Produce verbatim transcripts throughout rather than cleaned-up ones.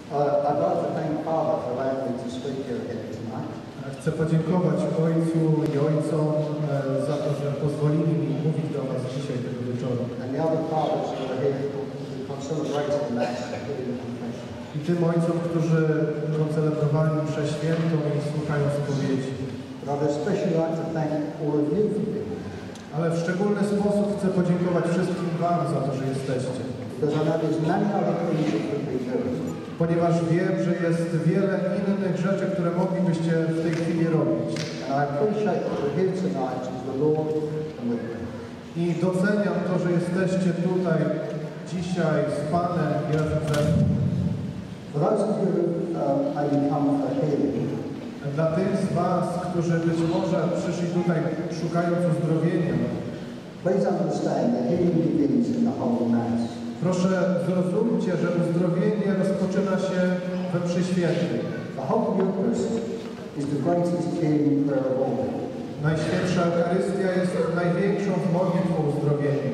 Uh, I'd like to thank Father for allowing me to speak here again tonight. Chcę podziękować Ojcu i Ojcom e, za to, że pozwolili mi mówić do Was dzisiaj tego wieczoru. And the other fathers who are here who celebrated the Mass and hearing the confession. I tym Ojcom, którzy celebrowali mszę świętą i słuchają spowiedzi. But I'd especially like to thank all of you for being here. Ale w szczególny sposób chcę podziękować wszystkim Wam za to, że jesteście. Because I know there's many other things you could be doing. Ponieważ wiem, że jest wiele innych rzeczy, które moglibyście w tej chwili robić. And I appreciate that we're here tonight as the Lord and with me. I doceniam to, że jesteście tutaj dzisiaj z Panem i razem ze mną. For those of you who um, maybe come for healing, Dla tych z Was, którzy być może przyszli tutaj szukając uzdrowienia, please understand that healing begins in the Holy Mass. proszę zrozumcie, że uzdrowienie rozpoczyna się we mszy świętej. The Holy Eucharist is the greatest healing prayer of all. Najświętsza Eucharystia jest największą modlitwą uzdrowienia.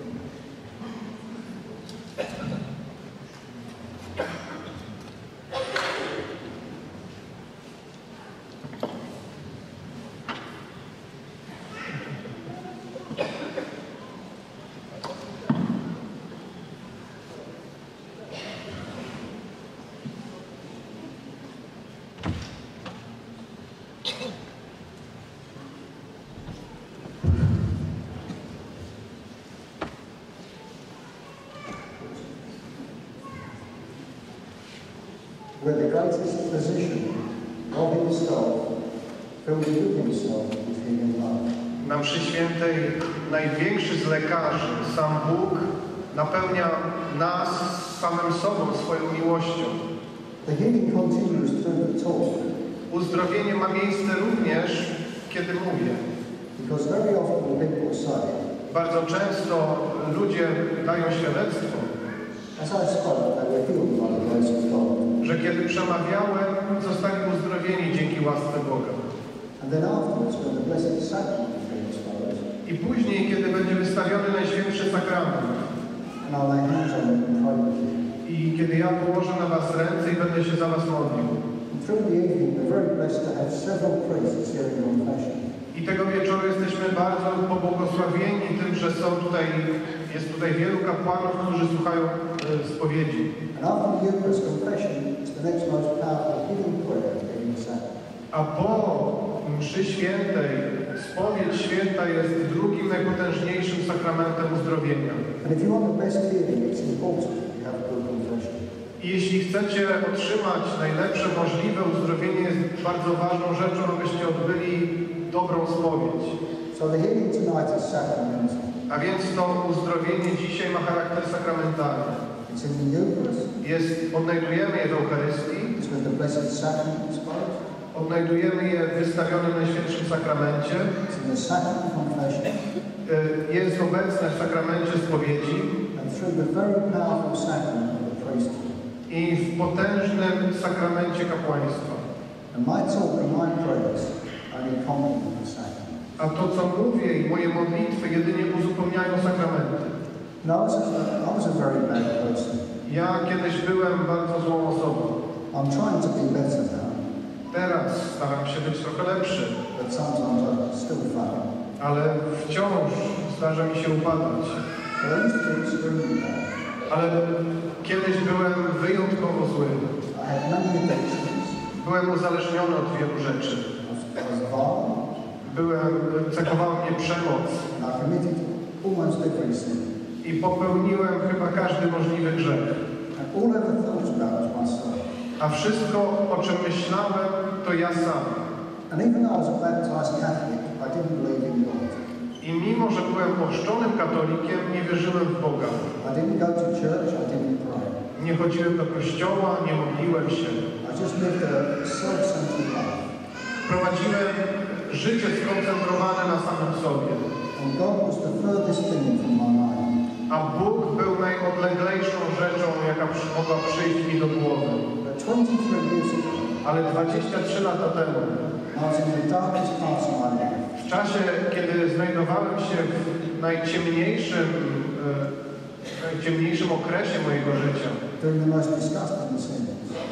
Where the greatest physician of himself fills with himself with healing love. Na mszy świętej największy z lekarzy, sam Bóg, napełnia nas samym sobą, swoją miłością. The healing continues through the talk. Uzdrowienie ma miejsce również, kiedy mówię. Because very often people say, Bardzo często ludzie dają świadectwo, as I spoke, they were healed by the grace of God. że kiedy przemawiałem, zostali uzdrowieni dzięki łasce Boga. And then afterwards, when the Blessed Sacrament is being exposed, I później, kiedy będzie wystawiony Najświętszy Sakrament, and I'll lay hands on you and pray with you. i kiedy ja położę na Was ręce i będę się za Was modlił. And through the evening, we're very blessed to have several priests here in confession. I tego wieczoru jesteśmy bardzo pobłogosławieni tym, że są tutaj, jest tutaj wielu kapłanów, którzy słuchają e, spowiedzi. And after the Eucharist, confession is the next most powerful healing prayer in the sacrament. A po mszy świętej, spowiedź święta jest drugim najpotężniejszym sakramentem uzdrowienia. And if you want the best healing, it's important that you have a good confession. I jeśli chcecie otrzymać najlepsze możliwe uzdrowienie, jest bardzo ważną rzeczą, abyście odbyli dobrą spowiedź. So the healing tonight is sacramental. A więc to uzdrowienie dzisiaj ma charakter sakramentalny. It's in the Eucharist. Jest, odnajdujemy je w Eucharystii, It's with the Blessed Sacrament exposed. odnajdujemy je wystawione w Najświętszym Sakramencie. It's in the Sacrament confession. Jest obecne w sakramencie spowiedzi And through the very powerful sacrament of the priesthood. i w potężnym sakramencie kapłaństwa. And my talk and my prayers only complement the sacrament. A to, co mówię i moje modlitwy jedynie uzupełniają sakramenty. No, I was a, I was a very bad person. Ja kiedyś byłem bardzo złą osobą. I'm trying to be better now, Teraz staram się być trochę lepszy, but sometimes I still fail. ale wciąż zdarza mi się upadać. But I used to be extremely bad. Ale kiedyś byłem wyjątkowo zły. I had many addictions. Byłem uzależniony od wielu rzeczy. I was, I was violent. Byłem, cechowała mnie przemoc. And I committed almost every sin. I popełniłem chyba każdy możliwy grzech. And all I ever thought about was myself. A wszystko, o czym myślałem, to ja sam. And even though I was a baptized Catholic, I didn't believe in God. I mimo, że byłem ochrzczonym katolikiem, nie wierzyłem w Boga. I didn't go to church, I didn't pray. Nie chodziłem do kościoła, nie modliłem się. I just lived a self-centered life. Prowadziłem życie skoncentrowane na samym sobie. And God was the furthest thing from my mind. A Bóg był najodleglejszą rzeczą, jaka mogła przyjść mi do głowy. But twenty-three years ago, Ale dwadzieścia trzy lata temu, I was in the darkest parts of my life. w czasie, kiedy znajdowałem się w najciemniejszym, e, najciemniejszym okresie mojego życia, Doing the most disgusting sins.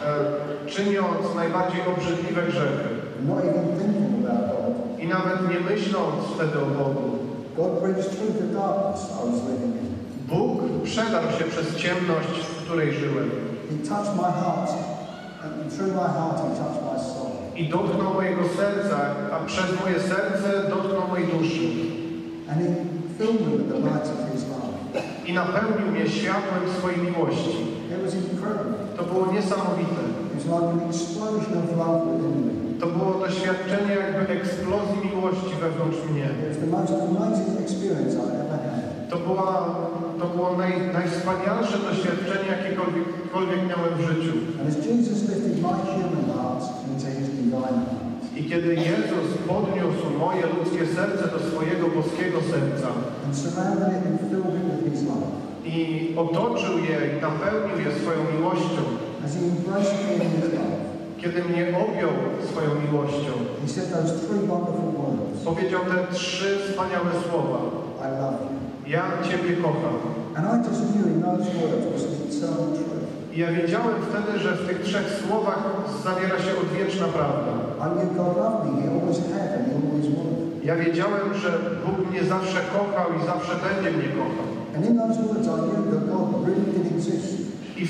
e, czyniąc najbardziej obrzydliwe grzechy. not even thinking about God. I nawet nie myśląc wtedy o Bogu. God brings through the darkness I was living in. Bóg przedarł się przez ciemność, w której żyłem. He touched my heart, and through my heart he touched my soul. I dotknął mojego serca, a przez moje serce dotknął mojej duszy. And he filled me with the light of his love. I napełnił mnie światłem swojej miłości. It was incredible. To było niesamowite. It was like an explosion of love within me. To było doświadczenie jakby eksplozji miłości wewnątrz mnie. It was the most amazing experience I've ever had. To, była, to było naj, najwspanialsze doświadczenie, jakiekolwiek miałem w życiu. And as Jesus lifted my human heart into his divine heart, I kiedy Jezus podniósł moje ludzkie serce do swojego boskiego serca and surrounded it and filled it with his love, i otoczył je i napełnił je swoją miłością, as he embraced me in his love, kiedy mnie objął swoją miłością, he said those three wonderful words, powiedział te trzy wspaniałe słowa. I love you. Ja Ciebie kocham. And I just knew in those words was the eternal truth. I ja wiedziałem wtedy, że w tych trzech słowach zawiera się odwieczna prawda. I knew God loved me, he always had and he always would. Ja wiedziałem, że Bóg mnie zawsze kochał i zawsze będzie mnie kochał. And in those words I knew that God really did exist. I, w,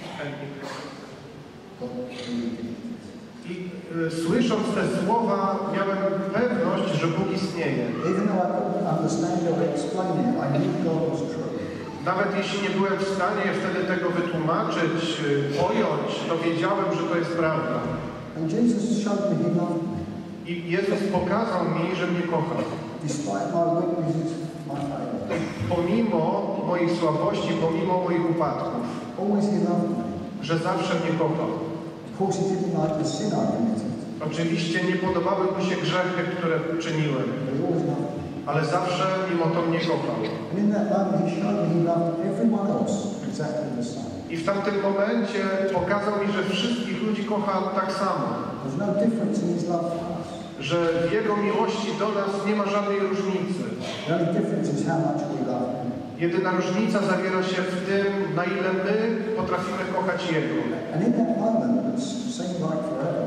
God really did exist. i y, słysząc te słowa miałem pewność, że Bóg istnieje. Even though I couldn't understand or explain it, I knew God was true. Nawet jeśli nie byłem w stanie wtedy tego wytłumaczyć, y, pojąć, to wiedziałem, że to jest prawda. And Jesus showed me he loved me. I Jezus pokazał mi, że mnie kocha. Despite my weaknesses, my failures. Pomimo moich słabości, pomimo moich upadków, Always he loved me. że zawsze mnie kochał. Of course he didn't like the sin I committed, Oczywiście nie podobały mu się grzechy, które czyniłem, but he always loved me. ale zawsze mimo to mnie kochał. And in that moment he showed me he loved everyone else exactly the same. I w tamtym momencie pokazał mi, że wszystkich ludzi kocha tak samo. There's no difference in his love for us. Że w Jego miłości do nas nie ma żadnej różnicy. The only difference is how much we love him. Jedyna różnica zawiera się w tym, na ile my potrafimy kochać Jego. And in that moment, it seemed like forever.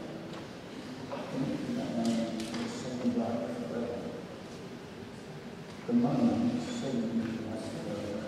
In, in that moment, it seemed like forever. The moment seemed like forever.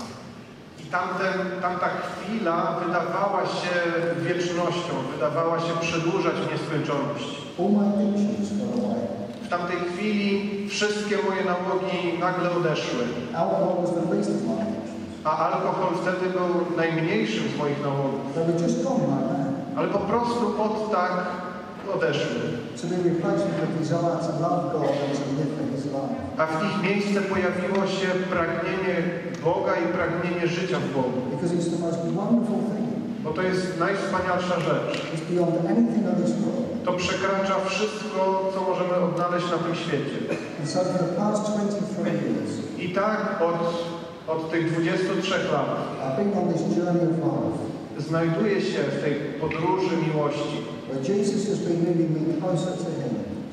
I tamten, tamta chwila wydawała się wiecznością, wydawała się przedłużać w nieskończoność. All my addictions got away. W tamtej chwili wszystkie moje nałogi nagle odeszły, Alcohol was the least of my addictions. a alkohol wtedy był najmniejszym z moich nałogów. They were just gone like that. Ale po prostu od tak odeszły. To be replaced with the desire to love God and to live for his love. A w ich miejsce pojawiło się pragnienie Boga i pragnienie życia w Bogu. Because it's the most wonderful thing. Bo to jest najwspanialsza rzecz. It's beyond anything on this world. To przekracza wszystko, co możemy odnaleźć na tym świecie. And so for the past twenty-three years, I tak od, od tych dwudziestu trzech lat I've been on this journey of life, znajduję się w tej podróży miłości. where Jesus has been leading me closer to him.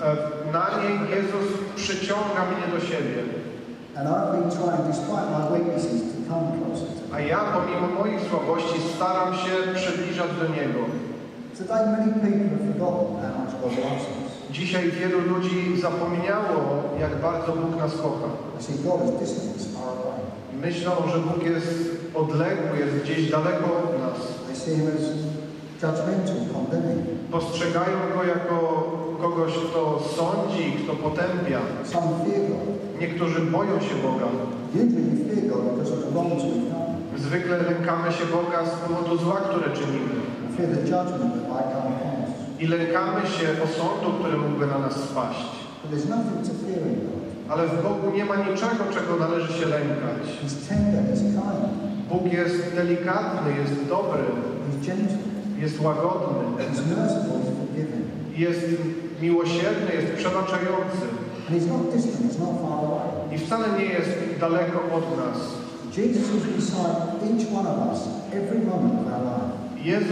E, Na niej Jezus przyciąga mnie do siebie. And I've been trying, despite my weaknesses, to come closer to him. A ja pomimo moich słabości staram się przybliżać do Niego. Today many people have forgotten how much God loves us. Dzisiaj wielu ludzi zapomniało, jak bardzo Bóg nas kocha. They see God as distant, as far away. Myślą, że Bóg jest odległy, jest gdzieś daleko od nas. They see him as judgmental, condemning. Postrzegają Go jako kogoś, kto sądzi, kto potępia. Some fear God. Niektórzy boją się Boga. Usually we fear God because of the wrongs we've done. Zwykle lękamy się Boga z powodu zła, które czynimy. We fear the judgment that might come upon us. I lękamy się osądu, który mógłby na nas spaść. But there's nothing to fear in God. Ale w Bogu nie ma niczego, czego należy się lękać. He's tender, he's kind, Bóg jest delikatny, jest dobry, he's gentle, jest łagodny, he's merciful, he's forgiving. jest miłosierny, jest przebaczający. And he's not distant, he's not far away. I wcale nie jest daleko od nas. Jesus is beside each one of us every moment of our life. Jezus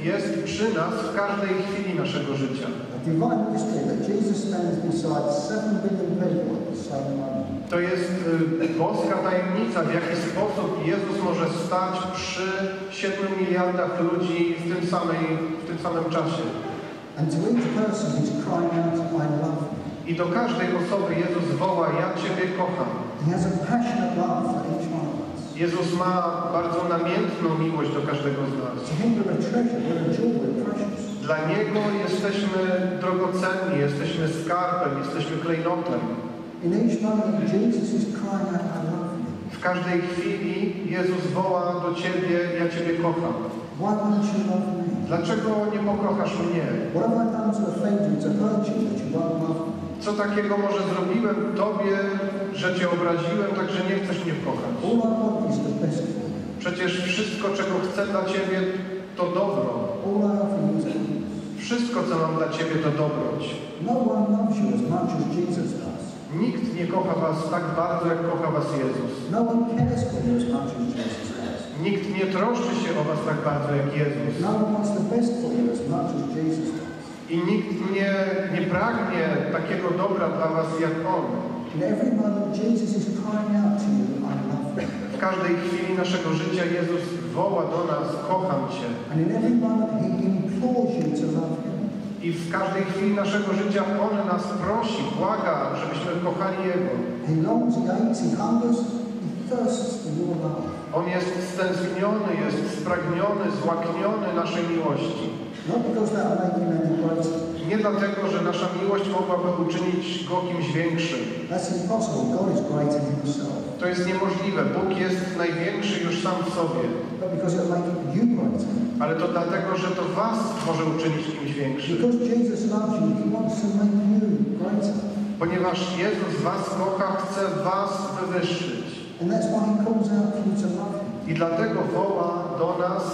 jest przy nas w każdej chwili naszego życia. A divine mystery that Jesus stands beside seven billion people at the same moment. To jest y, boska tajemnica, w jaki sposób Jezus może stać przy siedmiu miliardach ludzi w tym, samej, w tym samym czasie. And to each person he's crying out, I love you. I do każdej osoby Jezus woła, ja Ciebie kocham. He has a passionate love for each one of us. Jezus ma bardzo namiętną miłość do każdego z nas. To him we're a treasure, we're a jewel, we're precious. Dla Niego jesteśmy drogocenni, jesteśmy skarbem, jesteśmy klejnotem. In each moment Jesus is crying out, I love you. W każdej chwili Jezus woła do Ciebie, ja Ciebie kocham. Why won't you love me? Dlaczego nie pokochasz mnie? What have I done to offend you, to hurt you, that you won't love me? Co takiego może zrobiłem Tobie, że Cię obraziłem, tak że nie chcesz mnie kochać? All I want is the best for you. Przecież wszystko, czego chcę dla Ciebie, to dobro. All I offer you is goodness. Wszystko, co mam dla Ciebie, to dobroć. No one loves you as much as Jesus does. Nikt nie kocha Was tak bardzo, jak kocha Was Jezus. No one cares for you as much as Jesus does. Nikt nie troszczy się o Was tak bardzo, jak Jezus. No one wants the best for you as much as Jesus does. I nikt nie, nie pragnie takiego dobra dla Was, jak On. In every moment Jesus is crying out to you, I love you. W każdej chwili naszego życia Jezus woła do nas, kocham Cię. And in every moment he implores you to love him. I w każdej chwili naszego życia On nas prosi, błaga, żebyśmy kochali Jego. He longs, he hates, he hungers, he thirsts for your love. On jest stęskniony, jest spragniony, złakniony naszej miłości. Not because that will make him any greater. Nie dlatego, że nasza miłość mogłaby uczynić Go kimś większym. That's impossible. God is great in himself. To jest niemożliwe. Bóg jest największy już sam w sobie. But because it will make you greater. Ale to dlatego, że to Was może uczynić kimś większym. Because Jesus loves you, he wants to make you greater. Ponieważ Jezus Was kocha, chce Was wywyższyć. And that's why he calls out for you to love him. I dlatego woła do nas,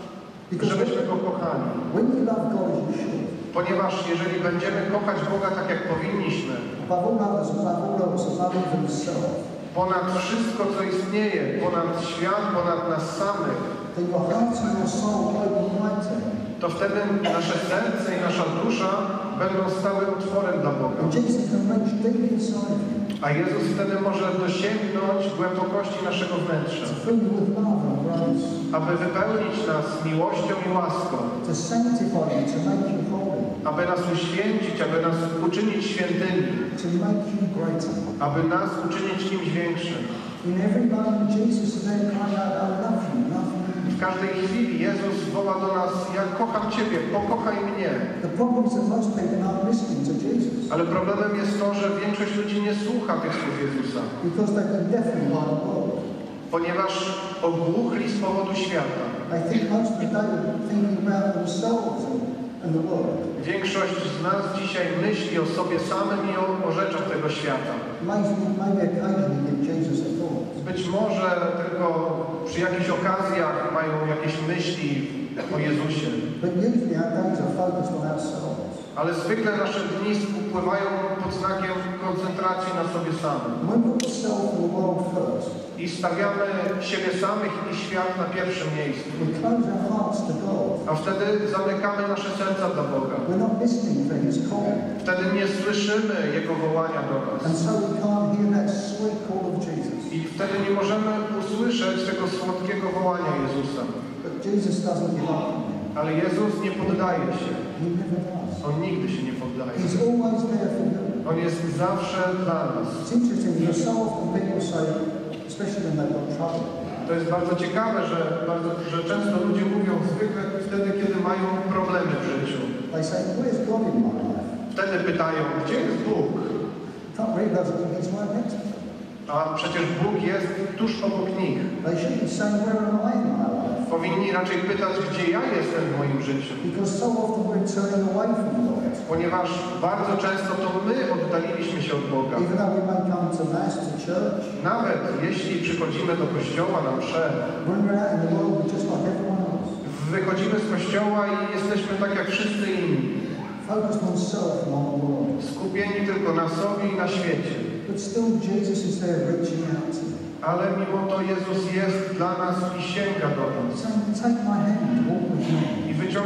żebyśmy Go kochali. When you love God as you should, Ponieważ jeżeli będziemy kochać Boga tak, jak powinniśmy, above all others, above all else, above even yourself, ponad wszystko, co istnieje, ponad świat, ponad nas samych, then your heart and your soul open wide to him. to wtedy nasze serce i nasza dusza będą stały utworem dla Boga. And Jesus can reach deep inside you A Jezus wtedy może dosięgnąć głębokości naszego wnętrza, to fill you with love and grace, aby wypełnić nas miłością i łaską, to sanctify you, to make you holy, aby nas uświęcić, aby nas uczynić świętymi, to make you greater. aby nas uczynić kimś większym. In every moment, Jesus is there crying out, I love you, love you. W każdej chwili Jezus woła do nas, ja kocham Ciebie, pokochaj mnie. The problem is that most people aren't listening to Jesus Ale problemem jest to, że większość ludzi nie słucha tych słów Jezusa, because they've been deafened by the world. ponieważ ogłuchli z powodu świata. They think most of the day they're thinking about themselves and, and the world. Większość z nas dzisiaj myśli o sobie samym i o, o rzeczach tego świata. Maybe, maybe occasionally give Jesus a thought. Być może tylko przy jakichś okazjach mają jakieś myśli o Jezusie. But usually our days are focused on ourselves. Ale zwykle nasze dni upływają pod znakiem koncentracji na sobie samym. When we put the self and the world first, I stawiamy siebie samych i świat na pierwszym miejscu. we close our hearts to God. A wtedy zamykamy nasze serca dla Boga. We're not listening for his call. Wtedy nie słyszymy Jego wołania do nas. And so we can't hear that sweet call of Jesus. I wtedy nie możemy usłyszeć tego słodkiego wołania Jezusa. But Jesus doesn't give up on you. Ale Jezus nie poddaje się. He never does. On nigdy się nie poddaje. He's always there for you. On jest zawsze dla nas. It's interesting, because so often people say, especially when they've got trouble, To jest bardzo ciekawe, że, bardzo, że często ludzie mówią zwykle wtedy, kiedy mają problemy w życiu. they say, where's God in my life? Wtedy pytają, gdzie jest Bóg? Can't realise that he's right next to them. A przecież Bóg jest tuż obok nich. They should be saying, where am I in my life? Powinni raczej pytać, gdzie ja jestem w moim życiu. Because so often we're turning away from God. Ponieważ bardzo często to my oddaliliśmy się od Boga. Even though we may come to mass, to church, Nawet jeśli przychodzimy do kościoła na mszę, when we're out in the world, we're just like everyone else. wychodzimy z kościoła i jesteśmy tak jak wszyscy inni. Focused on self and on the world. Skupieni tylko na sobie i na świecie. But still Jesus is there reaching out to you. Ale mimo to Jezus jest dla nas i sięga do nas. Saying, take my hand, walk with me. I wyciąga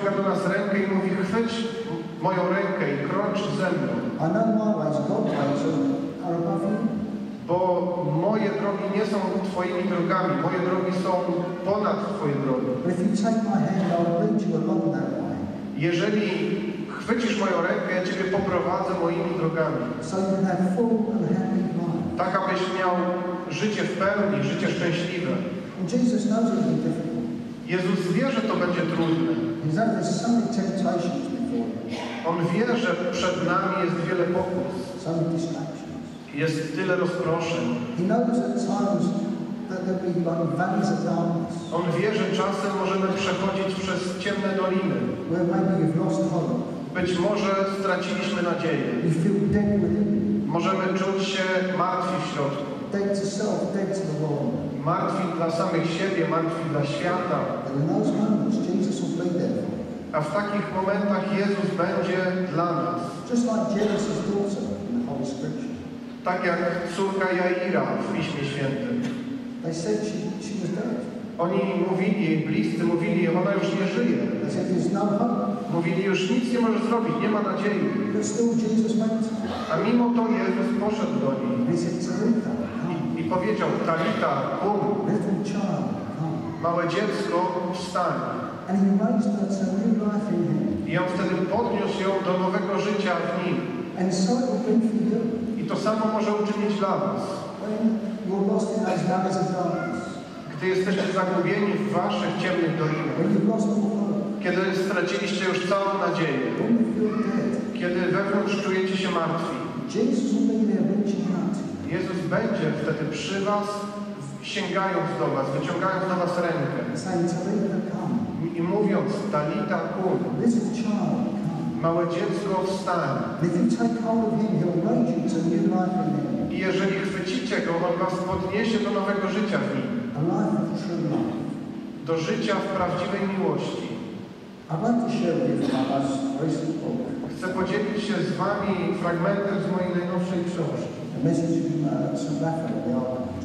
wyciąga do nas rękę i mówi: chwyć moją rękę i krocz ze mną. I know my ways, God's ways are, are above you. Bo moje drogi nie są Twoimi drogami, moje drogi są ponad Twoje drogi. But if you take my hand, I'll lead you along that way. Jeżeli chwycisz moją rękę, ja Ciebie poprowadzę moimi drogami. So you can have full and happy life. Tak, abyś miał życie w pełni, życie szczęśliwe. And Jesus knows it'll be difficult. Jezus wie, że to będzie trudne. He knows there's so many temptations before you, On wie, że przed nami jest wiele pokus. so many distractions. Jest tyle rozproszeń. He knows at times that there'll be like valleys of darkness, On wie, że czasem możemy przechodzić przez ciemne doliny. where maybe you've lost hope. Być może straciliśmy nadzieję. You feel dead within you. Możemy czuć się martwi w środku. Dead to self, dead to the world. Martwi dla samych siebie, martwi dla świata. And in those moments, Jesus will be there for you. A w takich momentach Jezus będzie dla nas. Just like Jairus' daughter in the Holy Scripture. Tak jak córka Jaira w Piśmie Świętym. They said she, she was dead. Oni mówili, jej bliscy mówili, ona już nie żyje. They said there's no hope. Mówili, już nic nie może zrobić, nie ma nadziei. But still Jesus went to her. A mimo to Jezus poszedł do niej And he said, Talitha, come. i powiedział: Talita, kum, Little child, come. małe dziecko, wstań. And he raised her to new life in him. I on wtedy podniósł ją do nowego życia w nim. And so it will be for you. I to samo może uczynić dla was. When you're lost in those valleys of darkness. Gdy jesteście zagubieni w waszych ciemnych dolinach. When you've lost all hope. Kiedy straciliście już całą nadzieję. When you feel dead. Kiedy wewnątrz czujecie się martwi. Jesus will be there reaching out to you. Jezus będzie wtedy przy was, sięgając do was, wyciągając do was rękę. Saying, Talitha, come. I mówiąc: Talita kum, Little child, come. małe dziecko, wstań. And if you take hold of him, he'll raise you to new life in him. I jeżeli chwycicie go, on was podniesie do nowego życia w nim. A life of true life. Do życia w prawdziwej miłości. I'd like to share with you from my most recent book. Chcę podzielić się z wami fragmentem z mojej najnowszej książki. A message from uh, Saint Raphael, the Archangel.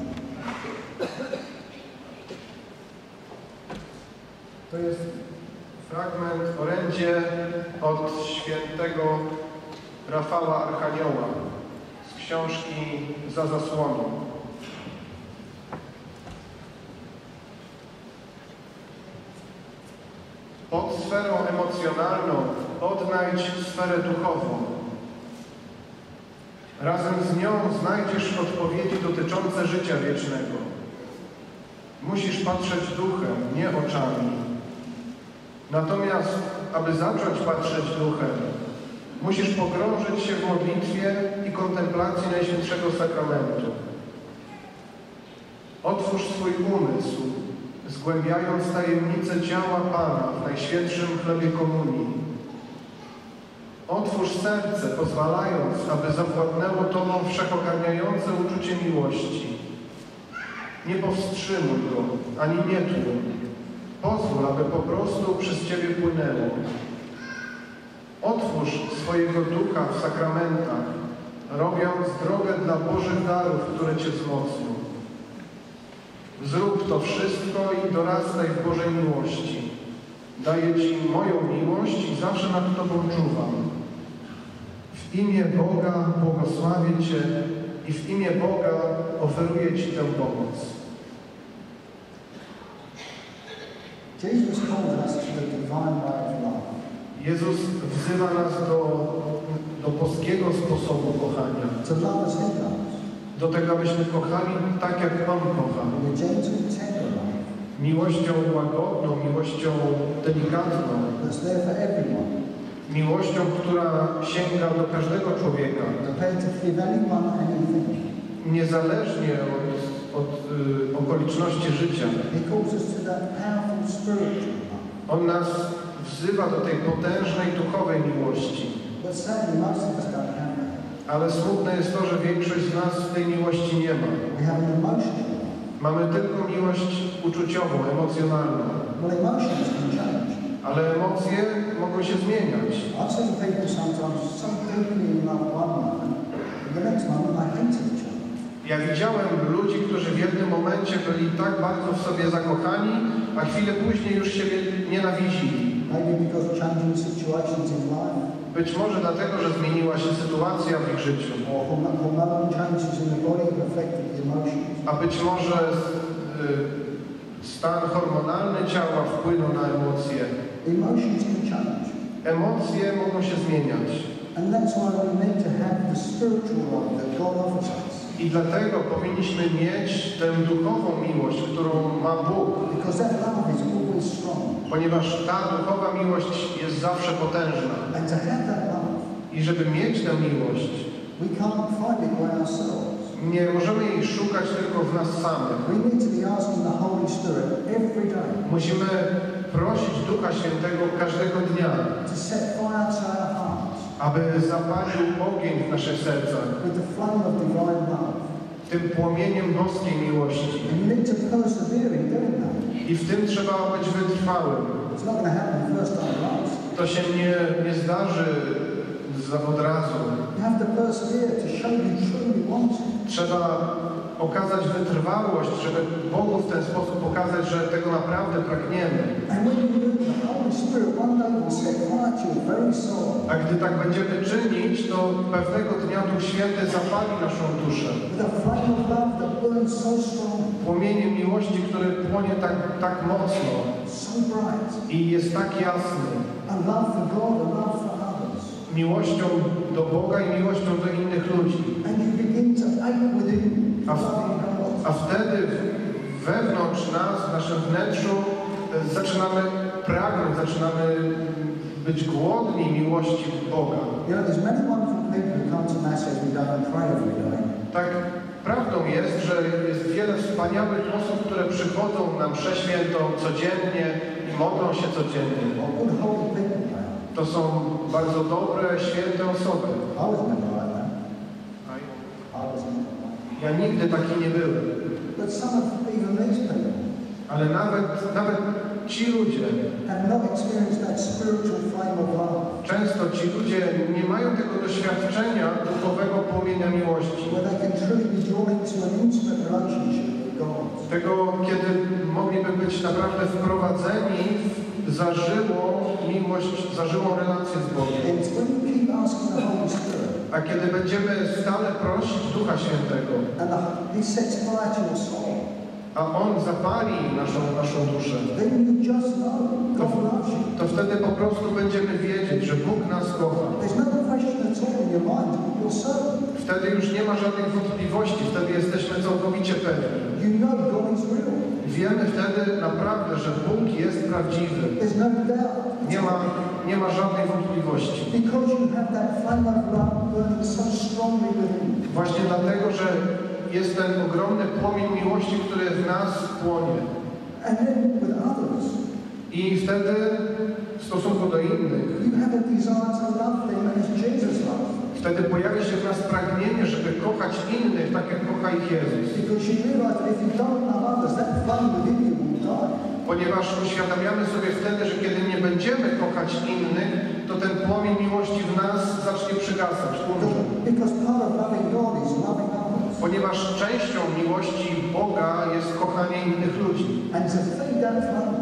To jest fragment, orędzie od świętego Rafała Archanioła z książki Za zasłoną. Pod sferą emocjonalną odnajdź sferę duchową. Razem z nią znajdziesz odpowiedzi dotyczące życia wiecznego. Musisz patrzeć duchem, nie oczami. Natomiast, aby zacząć patrzeć duchem, musisz pogrążyć się w modlitwie i kontemplacji Najświętszego Sakramentu. Otwórz swój umysł, zgłębiając tajemnicę ciała Pana w Najświętszym chlebie komunii. Otwórz serce, pozwalając, aby zawładnęło Tobą wszechogarniające uczucie miłości. Nie powstrzymuj go, ani nie tłum. Pozwól, aby po prostu przez Ciebie płynęło. Otwórz swojego ducha w sakramentach, robiąc drogę dla Bożych darów, które Cię wzmocnią. Zrób to wszystko i dorastaj w Bożej miłości. Daję Ci moją miłość i zawsze nad Tobą czuwam. W imię Boga błogosławię Cię i w imię Boga oferuję Ci tę pomoc. Jesus calls us to the divine way of life. Jezus wzywa nas do, do boskiego sposobu kochania. To love as he loves. Do tego, abyśmy kochali tak, jak On kocha. With a gentle, tender love Miłością łagodną, miłością delikatną. that's there for everyone. Miłością, która sięga do każdego człowieka. Prepared to give anyone anything. Niezależnie od, od y, okoliczności życia. He calls us to that powerful spiritual love. On nas wzywa do tej potężnej duchowej miłości. But sadly, most of us don't have that. Ale smutne jest to, że większość z nas tej miłości nie ma. We have an emotional love. Mamy tylko miłość uczuciową, emocjonalną. Well, emotions can change. Ale emocje mogą się zmieniać. I've seen people sometimes so deeply in love one moment, and the next moment they hate each other. Ja widziałem ludzi, którzy w jednym momencie byli tak bardzo w sobie zakochani, a chwilę później już siebie nienawidzili. Maybe because of changing situations in life, Być może dlatego, że zmieniła się sytuacja w ich życiu. or horm- hormonal changes in the body have affected the emotions. A być może y, stan hormonalny ciała wpłynął na emocje. Emotions can change. Emocje mogą się zmieniać. And that's why we need to have the spiritual life that God offers us. I dlatego powinniśmy mieć tę duchową miłość, którą ma Bóg. Because that love is always strong. Ponieważ ta duchowa miłość jest zawsze potężna. And to have that love, I żeby mieć tę miłość, we can't find it by ourselves. nie możemy jej szukać tylko w nas samych. We need to be asking the Holy Spirit every day Musimy prosić Ducha Świętego każdego dnia, to set fire to our hearts aby zapalił ogień w naszych sercach, with the flame of divine love. tym płomieniem boskiej miłości. And you need to persevere in doing that. I w tym trzeba być wytrwałym. It's not going to happen the first time around. To się nie, nie zdarzy za- od razu. You have to persevere to show you truly want it. Trzeba okazać wytrwałość, żeby Bogu w ten sposób pokazać, że tego naprawdę pragniemy. And when you do, the Holy Spirit one day will set fire to your very soul A gdy tak będziemy czynić, to pewnego dnia Duch Święty zapali naszą duszę. with a flame of love that burns so strong, Płomieniem miłości, który płonie tak, tak mocno so bright. i jest tak jasny. A love for God, a love for others. Miłością do Boga i miłością do innych ludzi. And you begin to ache within A, w, loving God. a wtedy wewnątrz nas, w naszym wnętrzu e, zaczynamy pragnąć, zaczynamy być głodni miłości Boga. You know, there's many wonderful people who come to Mass every day and pray every day. Tak, prawdą jest, że jest wiele wspaniałych osób, które przychodzą na mszę świętą codziennie i modlą się codziennie. Or good holy people pray. To są bardzo dobre, święte osoby. I was never like that. I was never like that. Ja nigdy taki nie byłem. But some of even these people Ale nawet, nawet ci ludzie, have not experienced that spiritual flame of love, często ci ludzie nie mają tego doświadczenia duchowego płomienia miłości. where they can truly be drawn into an intimate relationship with God. Tego, kiedy mogliby być naprawdę wprowadzeni w zażyłą miłość, zażyłą relację z Bogiem. And it's when you keep asking the Holy Spirit, A kiedy będziemy stale prosić Ducha Świętego, and the, He sets fire to your soul, a On zapali naszą, naszą duszę, then you just know God loves you. to wtedy po prostu będziemy wiedzieć, że Bóg nas kocha. There's no question at all in your mind. You're certain. Wtedy już nie ma żadnych wątpliwości, wtedy jesteśmy całkowicie pewni. You know God is real. Wiemy wtedy naprawdę, że Bóg jest prawdziwy. There's no doubt. Nie ma, nie ma żadnej wątpliwości. Because you have that flame of love burning so strongly within you. Właśnie dlatego, że jest ten ogromny płomień miłości, który w nas płonie. And then with others, I wtedy w stosunku do innych, you have a desire to love them as Jesus loved them. wtedy pojawia się w nas pragnienie, żeby kochać innych tak, jak kocha ich Jezus. Because you realize that if you don't love others, that flame within you will die. Ponieważ uświadamiamy sobie wtedy, że kiedy nie będziemy kochać innych, to ten płomień miłości w nas zacznie przygasać, umrze. Because part of loving God is loving others. Ponieważ częścią miłości Boga jest kochanie innych ludzi. And to feed that flame,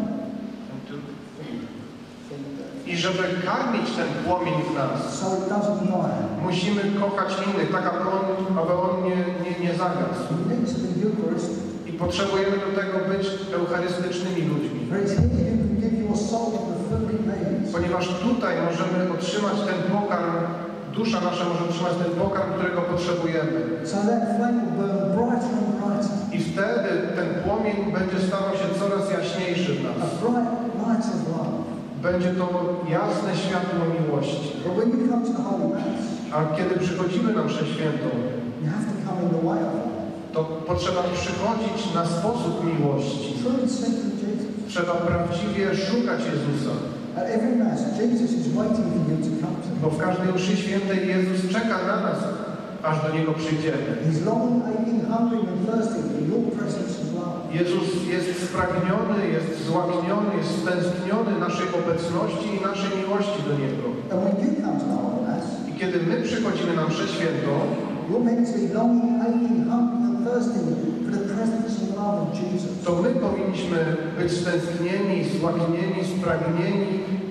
I żeby karmić ten płomień w nas, so it doesn't die. musimy kochać innych, tak aby on, aby on nie, nie, nie zagasł. You need to be Eucharistic. I potrzebujemy do tego być eucharystycznymi ludźmi. For it's here you can give your soul the food it needs. Ponieważ tutaj możemy otrzymać ten pokarm, dusza nasza może otrzymać ten pokarm, którego potrzebujemy. So that flame will burn brighter and brighter. I wtedy ten płomień będzie stawał się coraz jaśniejszy w A nas. bright light of love. Będzie to jasne światło miłości. But when you come to the Holy Mass, A kiedy przychodzimy na mszę świętą, you have to come in the way of love. to potrzeba przychodzić na sposób miłości. Truly seeking Jesus. Trzeba prawdziwie szukać Jezusa. At every Mass, Jesus is waiting for you to come to Him. Bo w każdej mszy świętej Jezus czeka na nas, aż do Niego przyjdziemy. He's longing, aching, hungering and thirsting for your presence and love. Jezus jest spragniony, jest złakniony, jest stęskniony naszej obecności i naszej miłości do Niego. And when you come to the Holy Mass, I kiedy my przychodzimy na mszę świętą, you're meant to be longing, aching, hungering and thirsting for the presence and love of Jesus. to my powinniśmy być stęsknieni, złaknieni, spragnieni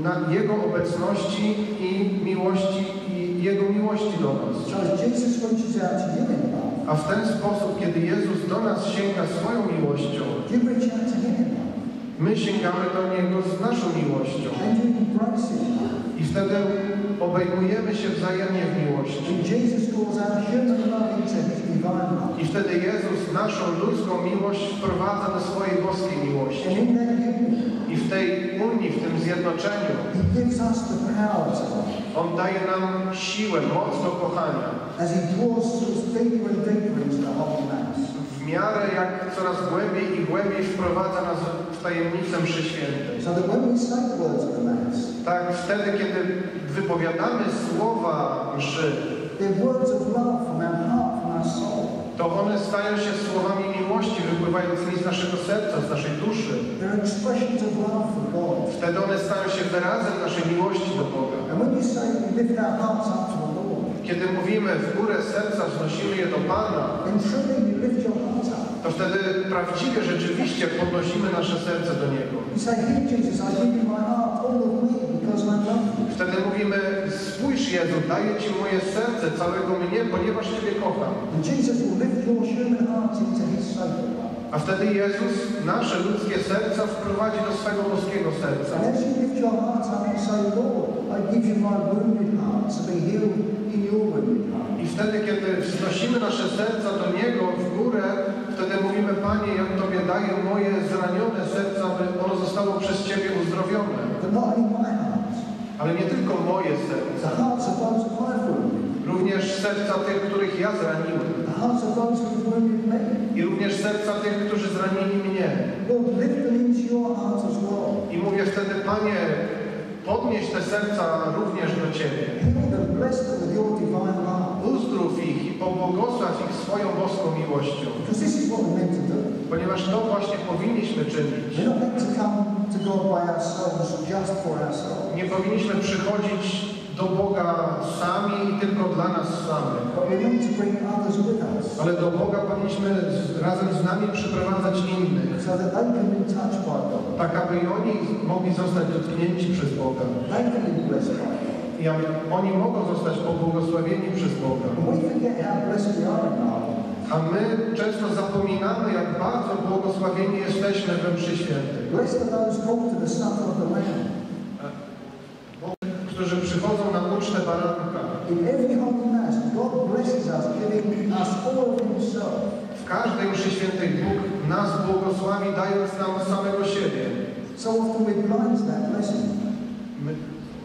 na Jego obecności i miłości i Jego miłości do nas. So as Jesus reaches out to you in love, A w ten sposób, kiedy Jezus do nas sięga swoją miłością, you reach out to him in love. my sięgamy do Niego z naszą miłością. And you embrace him in love. I wtedy obejmujemy się wzajemnie w miłości. And Jesus calls our human love into his divine love. I wtedy Jezus naszą ludzką miłość wprowadza do swojej boskiej miłości. And in that union, I w tej unii, w tym zjednoczeniu, he gives us the power to love. On daje nam siłę, moc do kochania. As he draws us deeper and deeper into the holy mass. W miarę jak coraz głębiej i głębiej wprowadza nas w tajemnicę mszy świętej. So that when we say the words of the mass, Tak, wtedy, kiedy wypowiadamy słowa mszy, they're words of love from our heart, from our soul. to one stają się słowami miłości wypływającymi z naszego serca, z naszej duszy. They're expressions of love for God. Wtedy one stają się wyrazem naszej miłości do Boga. And when you say we lift our hearts up to the Lord, Kiedy mówimy w górę serca, wznosimy je do Pana, then truly you lift your heart up. to wtedy prawdziwie, rzeczywiście podnosimy nasze serce do Niego. You say, here Jesus, I give you my heart, all of me, because I love you. Wtedy mówimy, spójrz Jezu, daję Ci moje serce, całego mnie, ponieważ Ciebie kocham. And Jesus will lift your human heart into his sacred love. A wtedy Jezus nasze ludzkie serca wprowadzi do swego boskiego serca. And as you lift your heart up and say, Lord, I give you my wounded heart to be healed in your wounded heart. I wtedy, kiedy wznosimy nasze serca do Niego w górę, wtedy mówimy, Panie, ja Tobie daję moje zranione serce, aby ono zostało przez Ciebie uzdrowione. But not only my heart, Ale nie tylko moje serce, the hearts of those that I've wounded, również serca tych, których ja zraniłem. the hearts of those who have wounded me. I również serca tych, którzy zranili mnie. Lord, lift them into your heart as well. I mówię wtedy, Panie, podnieś te serca również do Ciebie. Heal them, bless them with your divine love. Uzdrów ich i pobłogosław ich swoją boską miłością. Because this is what we're meant to do. Ponieważ to właśnie powinniśmy czynić. We're not meant to come to God by ourselves, just for ourselves. Nie powinniśmy przychodzić do Boga sami i tylko dla nas samych. But we're meant to bring others with us, Ale do Boga powinniśmy z, razem z nami przyprowadzać innych. so that they can be touched by God. Tak, aby i oni mogli zostać dotknięci przez Boga. They can be blessed by God. I aby oni mogą zostać pobłogosławieni przez Boga. And we forget how blessed we are in God. A my często zapominamy, jak bardzo błogosławieni jesteśmy we mszy świętej. Blessed are those called to the supper of the Lamb. Którzy przychodzą na ucztę baranka. In every holy mass, God blesses us, giving us all of himself. W każdej mszy świętej Bóg nas błogosławi, dając nam samego siebie. So often we're blind to that blessing. My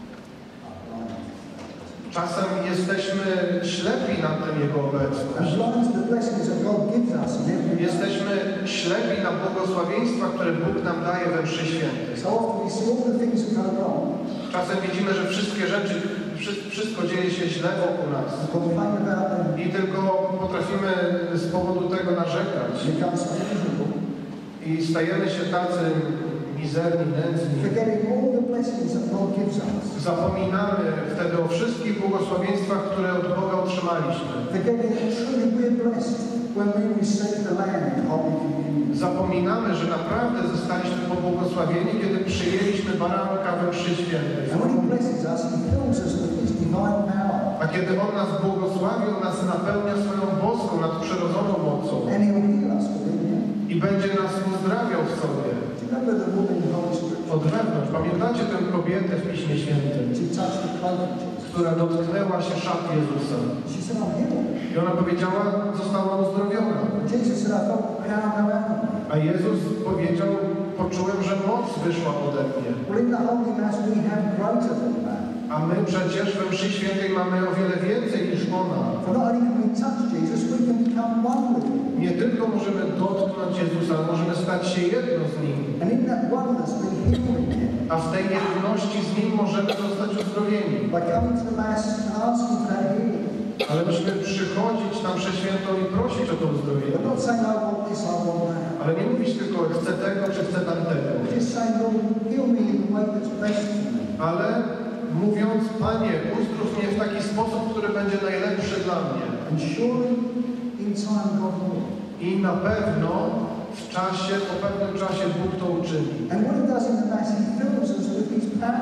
czasem jesteśmy ślepi na tę Jego And obecność. blind to the blessings that God gives us in every mass. Jesteśmy ślepi na błogosławieństwa, które Bóg nam daje we mszy świętej. So often we see all the things that go wrong Czasem widzimy, że wszystkie rzeczy, wszy- wszystko dzieje się źle wokół nas. and complain about them. I tylko potrafimy z powodu tego narzekać. Become so miserable, I stajemy się tacy mizerni, nędzni. forgetting all the blessings that God gives us. Zapominamy wtedy o wszystkich błogosławieństwach, które od Boga otrzymaliśmy. Forgetting that truly we're blessed when we receive the Lamb in Holy Communion. Zapominamy, że naprawdę zostaliśmy pobłogosławieni, kiedy przyjęliśmy baranka we mszy świętej. And when He blesses us, He fills us with His divine power. A kiedy On nas błogosławi, On nas napełnia swoją boską, nadprzyrodzoną mocą And He will heal us within Him. i będzie nas uzdrawiał w sobie. Do you remember the woman in Holy Scripture? Od wewnątrz. Pamiętacie tę kobietę w Piśmie Świętym, She touched the cloak of Jesus. która dotknęła się szat Jezusa. She said, I'm healed. I ona powiedziała, została uzdrowiona. Jesus said, I felt power go out of me. A Jezus powiedział, poczułem, że moc wyszła ode mnie. Well, in the Holy Mass we have greater than that. A my przecież we mszy świętej mamy o wiele więcej niż ona. For not only can we touch Jesus, we can become one with Him. Nie tylko możemy dotknąć Jezusa, ale możemy stać się jedno z Nim. And in that oneness we heal in Him. A w tej jedności z Nim możemy zostać uzdrowieni. By coming to the Mass and asking for that healing. Ale musimy przychodzić na mszę świętą i prosić o to We're uzdrowienie. not saying, I want this, I want that. Ale nie mówić tylko, chcę tego, czy chcę tamtego. We're just saying, Lord, heal me in the way that's best for me. Ale mówiąc, Panie, uzdrów mnie w taki sposób, który będzie najlepszy dla mnie. And surely, in time, God will. I na pewno w czasie, po pewnym czasie Bóg to uczyni. And what He does in the Mass, He fills us with His power. A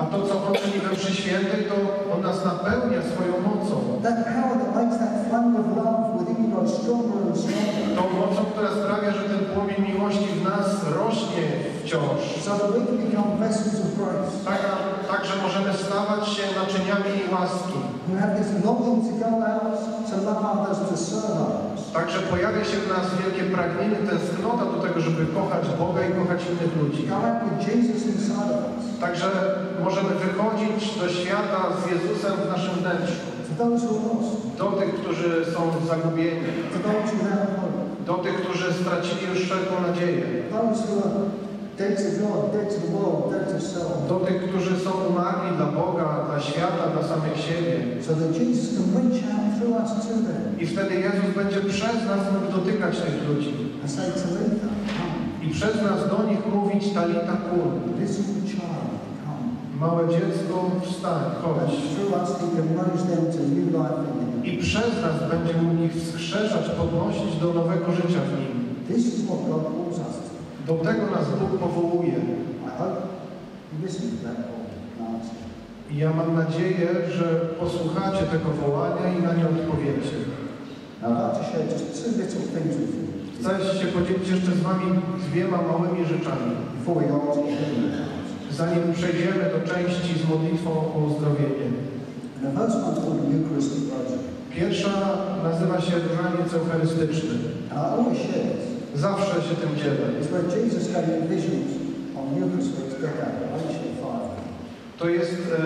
to, co On czyni we mszy świętej, to On nas napełnia swoją mocą. That power that makes that flame of love within you grow stronger and stronger. Tą mocą, która sprawia, że ten płomień miłości w nas rośnie wciąż. So that we can become vessels of grace. Tak, tak, że możemy stawać się naczyniami łaski. We have this longing to go out, to love others, to serve others. Także pojawia się w nas wielkie pragnienie, tęsknota do tego, żeby kochać Boga i kochać innych ludzi. Go out with Jesus inside of us. Także możemy wychodzić do świata z Jezusem w naszym wnętrzu. To those who are lost. Do tych, którzy są zagubieni. To those who have hope. Do tych, którzy stracili już wszelką nadzieję. Those who are dead to God, dead to the world, dead to self. Do tych, którzy są umarli dla Boga, dla świata, dla samych siebie. So that Jesus can reach out through us to them. I wtedy Jezus będzie przez nas mógł dotykać tych ludzi. And say to Lita, come. I przez nas do nich mówić Talita kum. Little child, come. Małe dziecko, wstań, And chodź. through us he can raise them to new life in him. I przez nas będzie mógł ich wskrzeszać, podnosić do nowego życia w nim. This is what God calls us to. Do tego nas Bóg powołuje. I hope you listen to that call and answer. I ja mam nadzieję, że posłuchacie tego wołania i na nie odpowiecie. Now I'd like to share just two little things with you Chcę się podzielić jeszcze z Wami dwiema małymi rzeczami. before we go on to the healing part. Zanim przejdziemy do części z modlitwą o uzdrowienie. And the first one's called the Eucharistic Rosary. Pierwsza nazywa się różaniec eucharystyczny. And I always share this. Zawsze się tym dzielę. It's where Jesus gave me visions on Eucharist for his decade, Galatians five. To jest, e,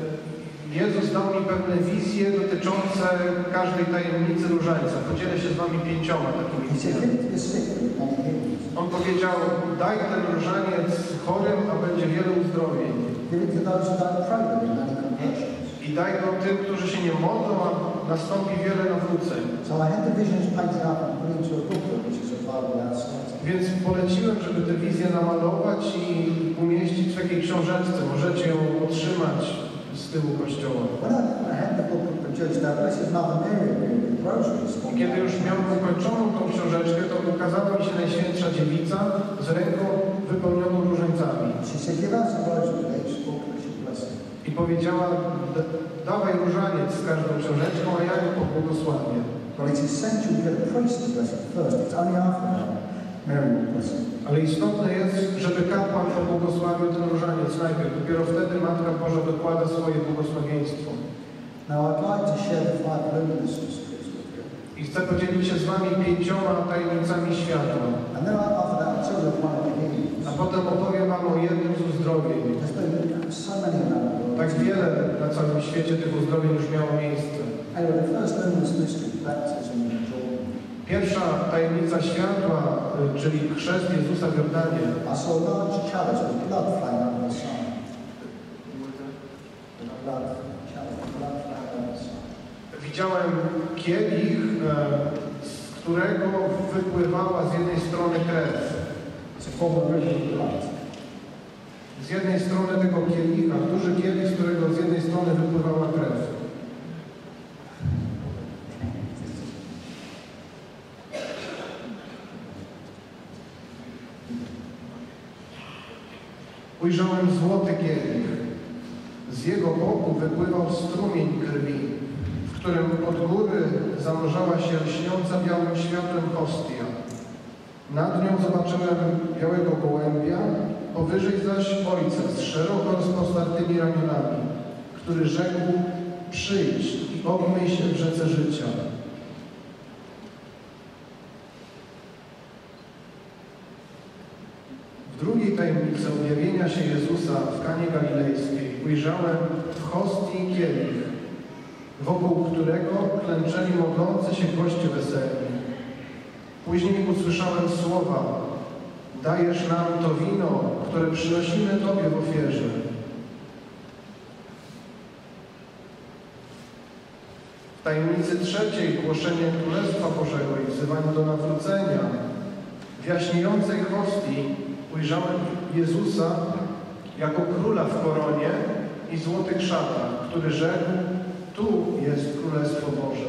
Jezus dał mi pewne wizje dotyczące każdej tajemnicy różańca. Podzielę się z Wami pięcioma takimi He said, wizjami. give it to the sick and healings. On powiedział, daj ten różaniec chorym, a będzie wiele uzdrowień. Give it to those who don't pray with him, many conversions. I daj go tym, którzy się nie modlą, a nastąpi wiele nawróceń. So I had the visions painted up and put into a booklet, which is available outside. Więc poleciłem, żeby tę wizję namalować i umieścić w takiej książeczce. Możecie ją otrzymać z tyłu kościoła. When I, when I had the booklet produced, our Blessed Mother Mary appeared with rosaries. Kiedy już miałem ukończoną tą książeczkę, to ukazała mi się Najświętsza Dziewica z ręką wypełnioną różańcami. She said, give us a rosary with each booklet, she bless it. I powiedziała, dawaj różaniec z każdą książeczką, a ja ją pobłogosławię. Well, it's essential you get a priest to bless it first. It's only after that Mary will bless it. Ale istotne jest, żeby kapłan pobłogosławił ten różaniec najpierw. Dopiero wtedy Matka Boża dokłada swoje błogosławieństwo. Now, I'd like to share the five luminous mysteries with you. I chcę podzielić się z Wami pięcioma tajemnicami światła. And then after that, I'll tell you of one of the healings. A potem opowiem Wam o jednym z uzdrowień. There's been so many around the world. Tak wiele na całym świecie tych uzdrowień już miało miejsce. Anyway, the first luminous mystery is baptism in Jordan. Pierwsza tajemnica światła, y, czyli chrzest Jezusa w Jordanie. I saw a large chalice with blood flowing out of the side. Blood, chalice, blood flowing out of the side. Widziałem kielich, e, z którego wypływała z jednej strony krew. It's a form of river of blood. Z jednej strony tego kielicha, duży kielich, z którego z jednej strony wypływała krew. Ujrzałem złoty kielich. Z jego boku wypływał strumień krwi, w którym od góry zanurzała się lśniąca białym światłem hostia. Nad nią zobaczyłem białego gołębia, powyżej zaś Ojca z szeroko rozpostartymi ramionami, który rzekł: przyjdź i obmyj się w rzece życia. W drugiej tajemnicy objawienia się Jezusa w Kanie Galilejskiej ujrzałem w hostii kielich, wokół którego klęczeli modlący się goście weselni. Później usłyszałem słowa: dajesz nam to wino, które przynosimy Tobie w ofierze. W tajemnicy trzeciej głoszenie Królestwa Bożego i wzywanie do nawrócenia. W jaśniejącej hostii ujrzałem Jezusa jako króla w koronie i złotych szatach, który rzekł: tu jest Królestwo Boże.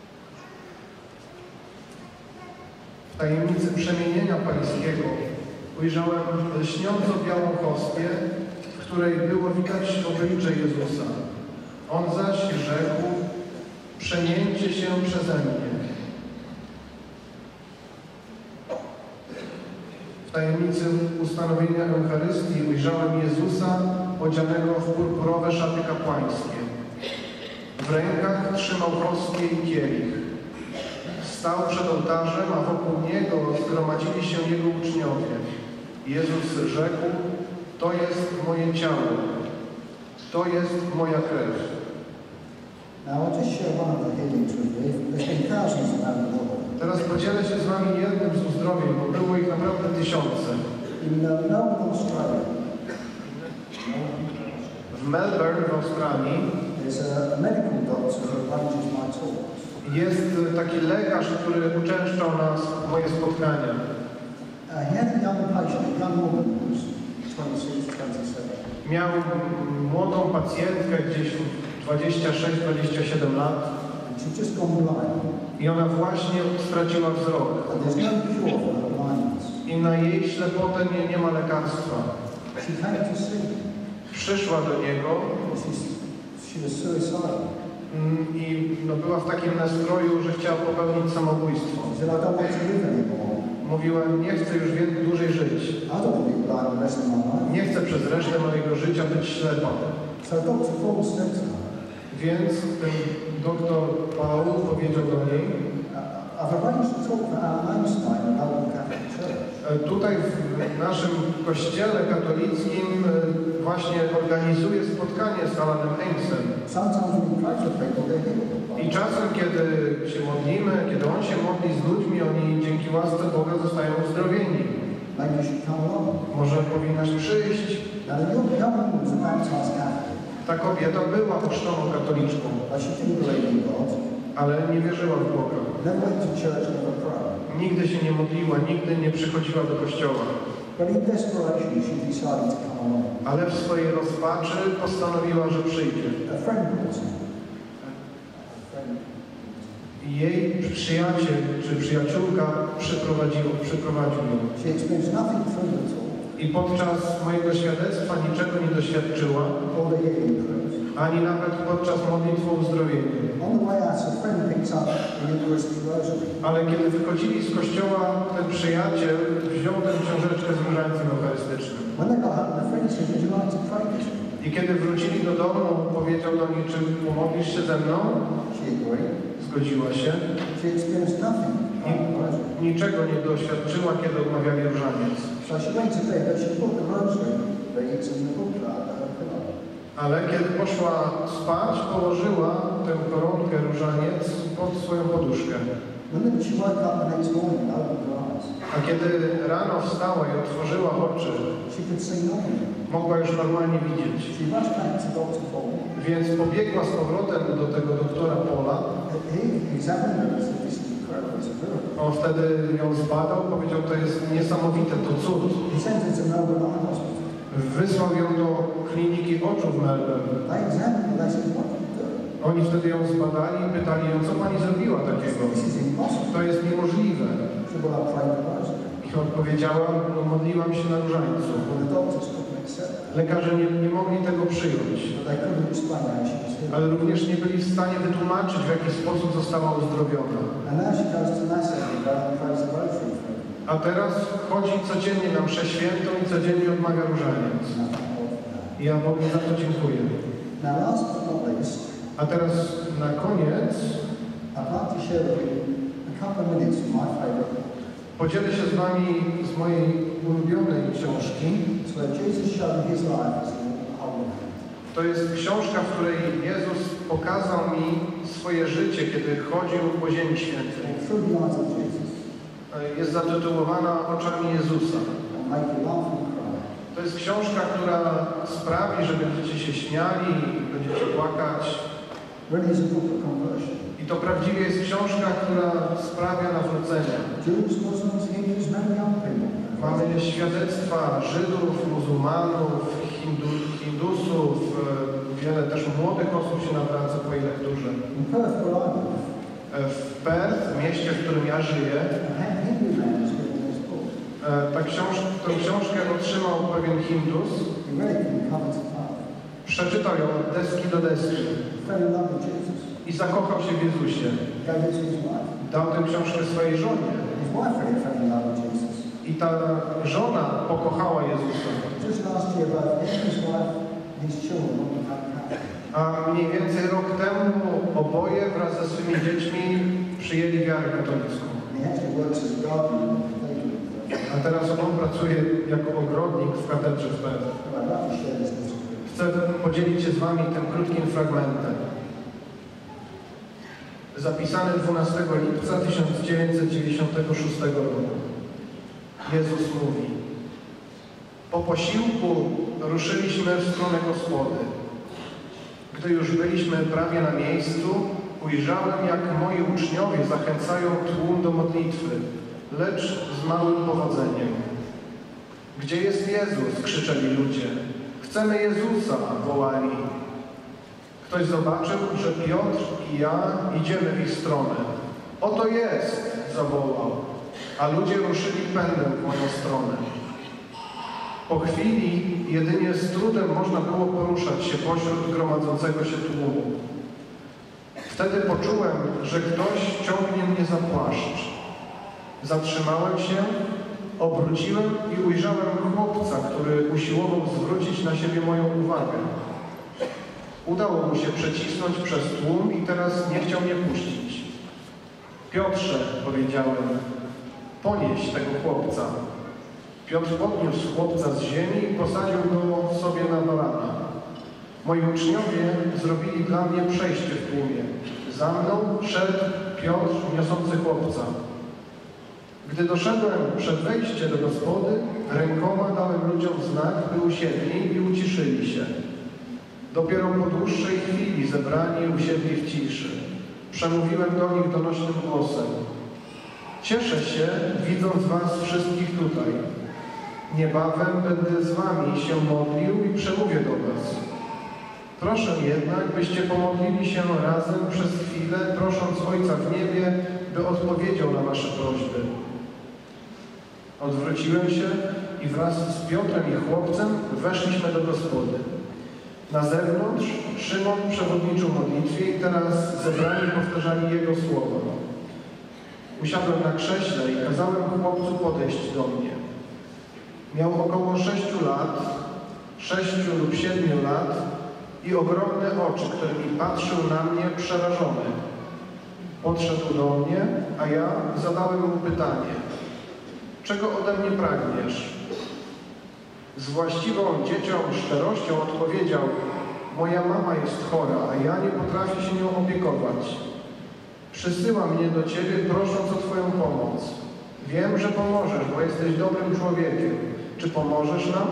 W tajemnicy przemienienia pańskiego ujrzałem lśniąco białą hostię, w której było widać oblicze Jezusa. On zaś rzekł: przemieńcie się przeze mnie. W tajemnicy ustanowienia Eucharystii ujrzałem Jezusa odzianego w purpurowe szaty kapłańskie. W rękach trzymał hostię i kielich. Stał przed ołtarzem, a wokół Niego zgromadzili się Jego uczniowie. Jezus rzekł: to jest moje ciało, to jest moja krew. Now I'll just share one of the healings with you. There's been thousands around the world. Teraz podzielę się z Wami jednym z uzdrowień, bo było ich naprawdę tysiące. In uh, Melbourne, Australia, W Melbourne w Australii there's a, a medical doctor who arranges my talks. jest taki lekarz, który uczęszczał nas w moje spotkania. Uh, he had a young patient, a young woman who was twenty-six, twenty-seven. Miał młodą pacjentkę gdzieś dwadzieścia sześć dwadzieścia siedem lat And she'd just gone blind. i ona właśnie straciła wzrok. And there's no cure for her blindness. I na jej ślepotę nie, nie ma lekarstwa. She came to see him. Przyszła do niego She's, she was suicidal. mm, i no, była w takim nastroju, że chciała popełnić samobójstwo. She said, I don't want to live anymore. Mówiła: nie chcę już więcej dłużej żyć. I don't want to be blind the rest of my life. Nie chcę przez resztę mojego życia być ślepa. So Doctor Paul said to her, Więc ten doktor Paul powiedział do niej: "Uh, I've arranged to talk for our mainstay in the Roman Catholic Church. e, tutaj w naszym kościele katolickim e, właśnie organizuje spotkanie z Alanem Amesem. Sometimes when we pray for people, they're healed. I czasem, kiedy się modlimy, kiedy On się modli z ludźmi, oni dzięki łasce Boga zostają uzdrowieni. Maybe you should come along." Może powinnaś przyjść. Now the young young woman was a baptized Catholic, Ta kobieta była chrzczoną katoliczką, but she didn't believe in God, ale nie wierzyła w Boga. never went to church, never prayed. Nigdy się nie modliła, nigdy nie przychodziła do kościoła. But in desperation, she decided to come along. Ale w swojej rozpaczy postanowiła, że przyjdzie. A friend brought her. A friend. I jej przyjaciel czy przyjaciółka przyprowadził, przyprowadził ją. She experienced nothing through the talk, I podczas mojego świadectwa niczego nie doświadczyła, or the healing prayers. ani nawet podczas modlitwy o uzdrowienie. On the way out, a friend picked up the Eucharistic Rosary. Ale kiedy wychodzili z kościoła, ten przyjaciel wziął tę książeczkę z różańcem eucharystycznym. When they got home, the friend said, "Would you like to pray with me?" I kiedy wrócili do domu, powiedział do niej: czy pomodlisz się ze mną? She agreed. Zgodziła się. She experienced nothing from the rosary. Niczego nie doświadczyła, kiedy odmawiali różaniec. So she went to bed, but she put the rosary beads in the book under her pillow. Ale kiedy poszła spać, położyła tę koronkę różaniec pod swoją poduszkę. When she woke up the next morning and opened her eyes, A kiedy rano wstała i otworzyła oczy, she could see nothing. mogła już normalnie widzieć. She rushed back to Doctor Paul. Więc pobiegła z powrotem do tego doktora Paula. He examined her and said, "This is incredible, it's a miracle." On wtedy ją zbadał, powiedział: to jest niesamowite, to cud. He sent her to Melbourne Eye Hospital. Wysłał ją do kliniki oczu w Melbourne. They examined her, they said, "What did you do?" Oni wtedy ją zbadali i pytali ją: co pani zrobiła takiego? This is impossible. To jest niemożliwe. She said, "Well, I prayed the rosary." I odpowiedziała: no, modliłam się na różańcu. Well, the doctors couldn't accept that. Lekarze nie, nie mogli tego przyjąć, But they couldn't explain how she was healed. ale również nie byli w stanie wytłumaczyć, w jaki sposób została uzdrowiona. And now she goes to Mass every day and prays the rosary for him. A teraz chodzi codziennie na mszę świętą i codziennie odmawia różaniec. Nothing more than that. I ja Bogu za to dziękuję. Now, last but not least, A teraz na koniec I'd like to share with you a couple of minutes from my favourite book. podzielę się z Wami z mojej ulubionej książki. It's where Jesus showed his life as a holy man. To jest książka, w której Jezus pokazał mi swoje życie, kiedy chodził po ziemi świętej. Through the eyes of Jesus. Jest zatytułowana Oczami Jezusa. And make you laugh and cry. To jest książka, która sprawi, że będziecie się śmiali, będziecie płakać. Really is a book of conversion. I to prawdziwie jest książka, która sprawia nawrócenie. Jews, Muslims, Hindus, many young people. Mamy świadectwa Żydów, muzułmanów, hindu, Hindusów, e, wiele też młodych osób się nawraca po jej lekturze. In Perth, where I live, E, W Perth, mieście, w którym ja żyję, a Hindu man was given this book. e, E, ta książ tę książkę otrzymał pewien Hindus. He read it from cover to cover. Przeczytał ją od deski do deski He fell in love with Jesus. i zakochał się w Jezusie. Gave it to his wife. Dał tę książkę swojej żonie. His wife really fell in love with Jesus. I ta żona pokochała Jezusa. Just last year, both him, his wife, and his children all become Catholic. A mniej więcej rok temu oboje wraz ze swymi dziećmi przyjęli wiarę katolicką. And he actually works as a gardener in the cathedral. A teraz on pracuje jako ogrodnik w katedrze w Perth. Well, I'd like to share this little bit. Chcę podzielić się z wami tym krótkim fragmentem. Zapisany dwunastego lipca tysiąc dziewięćset dziewięćdziesiątego szóstego roku. Jezus mówi: po posiłku ruszyliśmy w stronę Gospody. Gdy już byliśmy prawie na miejscu, ujrzałem, jak moi uczniowie zachęcają tłum do modlitwy, lecz z małym powodzeniem. Gdzie jest Jezus? Krzyczeli ludzie. Chcemy Jezusa, wołali. Ktoś zobaczył, że Piotr i ja idziemy w ich stronę. Oto jest, zawołał, a ludzie ruszyli pędem w moją stronę. Po chwili jedynie z trudem można było poruszać się pośród gromadzącego się tłumu. Wtedy poczułem, że ktoś ciągnie mnie za płaszcz. Zatrzymałem się, obróciłem i ujrzałem chłopca, który usiłował zwrócić na siebie moją uwagę. Udało mu się przecisnąć przez tłum i teraz nie chciał mnie puścić. Piotrze, powiedziałem, ponieś tego chłopca. Piotr podniósł chłopca z ziemi i posadził go sobie na barana. Moi uczniowie zrobili dla mnie przejście w tłumie. Za mną szedł Piotr niosący chłopca. Gdy doszedłem przed wejście do gospody, rękoma dałem ludziom znak, by usiedli i uciszyli się. Dopiero po dłuższej chwili zebrani usiedli w ciszy. Przemówiłem do nich donośnym głosem. Cieszę się, widząc was wszystkich tutaj. Niebawem będę z wami się modlił i przemówię do was. Proszę jednak, byście pomodlili się razem przez chwilę, prosząc Ojca w niebie, by odpowiedział na wasze prośby. Odwróciłem się i wraz z Piotrem i chłopcem weszliśmy do gospody. Na zewnątrz Szymon przewodniczył modlitwie i teraz zebrani powtarzali jego słowa. Usiadłem na krześle i kazałem chłopcu podejść do mnie. Miał około sześciu lat, sześciu lub siedmiu lat i ogromne oczy, którymi patrzył na mnie przerażony. Podszedł do mnie, a ja zadałem mu pytanie. Czego ode mnie pragniesz? Z właściwą dzieciom szczerością odpowiedział: moja mama jest chora, a ja nie potrafię się nią opiekować. Przysyła mnie do Ciebie, prosząc o Twoją pomoc. Wiem, że pomożesz, bo jesteś dobrym człowiekiem. Czy pomożesz nam?